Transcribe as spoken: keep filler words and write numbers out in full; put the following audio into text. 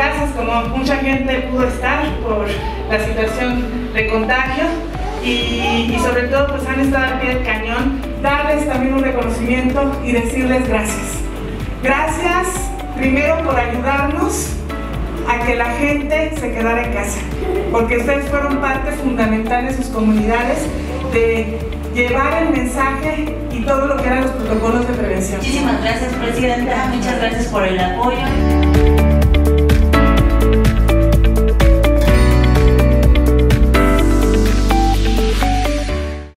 casas, como mucha gente pudo estar por la situación de contagio, y, y sobre todo pues han estado al pie del cañón. Darles también un reconocimiento y decirles gracias. Gracias primero por ayudarnos a que la gente se quedara en casa, porque ustedes fueron parte fundamental en sus comunidades de llevar el mensaje y todo lo que eran los protocolos de prevención. Muchísimas gracias, Presidenta. Muchas gracias por el apoyo.